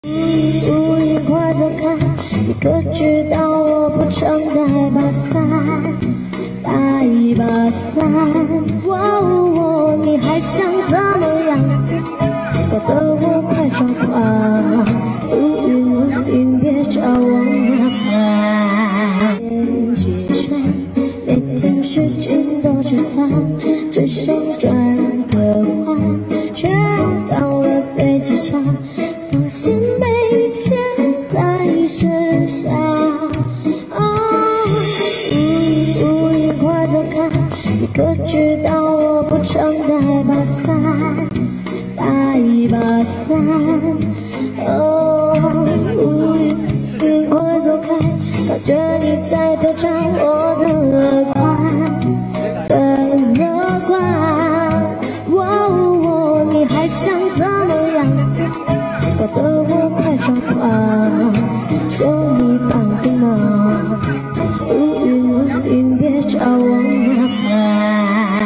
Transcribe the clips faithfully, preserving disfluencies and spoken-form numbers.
乌云快走开，你可知道我不常带把伞，带一把伞。哇哦，你还想怎么样？搞得我快抓狂。乌云乌云，别找我麻烦。街上每天事情都是烦，只想赚个花，却到了飞机场。 发现没钱在身上，哦，乌云乌云快走开！你可知道我不常带把伞，带一把伞。哦，乌云乌云快走开！看着你在挑战我的乐观，的乐观。哇哦，你还想怎么样？ 搞得我快抓狂，求你帮个忙，乌云乌云，别找我麻烦。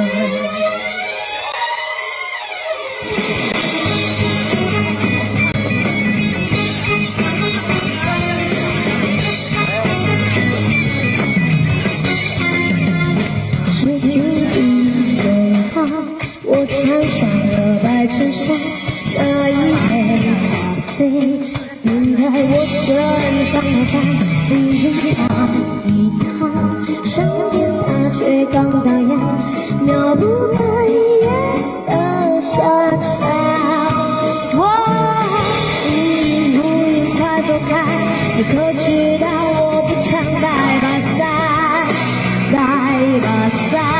结局已美好，我穿上了白衬衫。 那一杯咖啡停在我身上麻烦，不用打一趟，上天大却刚打烊，妙不可言的下场。哇，乌云乌云快走开！你可知道我不常带把伞，带把伞。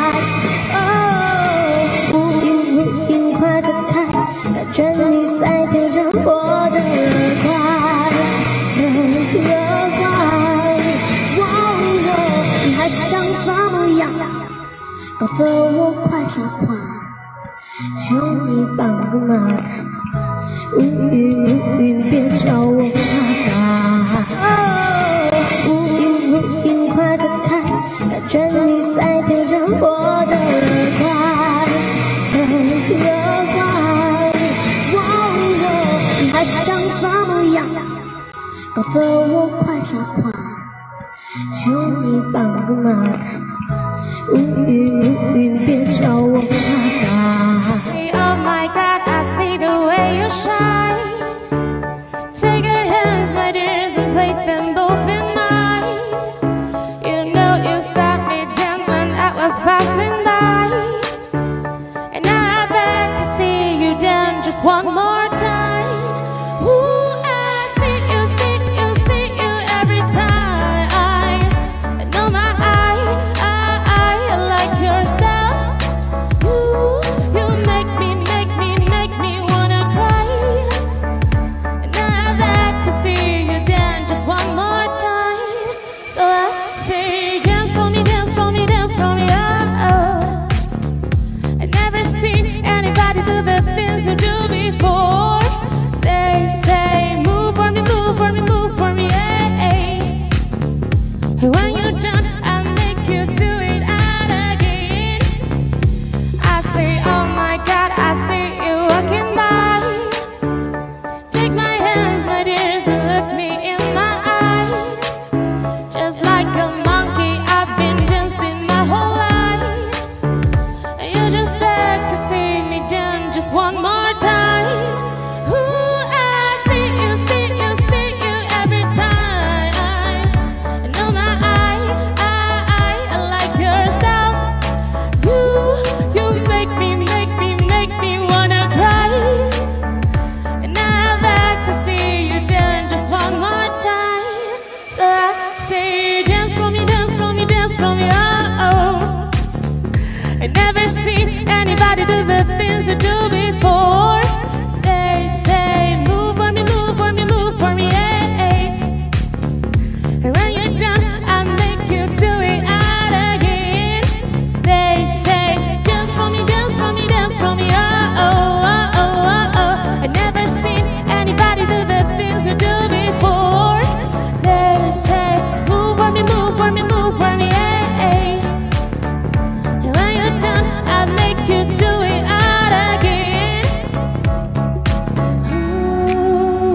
趁你在挑战我的乐观，的乐观。哇哦，你还想怎么样？搞得我快抓狂，求你帮个忙，乌云乌云，别找我麻烦。哦，乌云乌云，快走开！趁你在挑战我的乐观，的乐观。 还想怎么样？搞得我快抓狂，求你帮个忙，乌云乌云，别找我麻烦。 Oh my God, I see the way you shine. Take your hands, my dears, and place them both in mine. You know you stopped me down when I was passing by, and now I beg to see you down just one more time. When you're done, I'll make you do it out again. I say, oh my God, I see you walking by. Take my hands, my dears, and look me in my eyes. Just like a monkey, I've been dancing my whole life. You just beg to see me done just one more time. Never seen anybody do the things you do before. They say, move for me, move for me, move for me, yeah. And when you're done, I'll make you do it out again. They say, dance for me, dance for me, dance for me, oh, oh, oh, oh, oh, oh. I never seen anybody do the things you do before. They say, move for me, move for me, move for me, yeah. I'll make you do it out again. Ooh.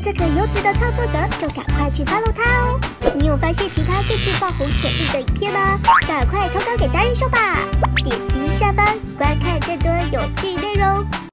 这个优质的创作者，就赶快去 follow 他哦。你有发现其他更具爆红潜力的影片吗？赶快投稿给达人秀吧！点击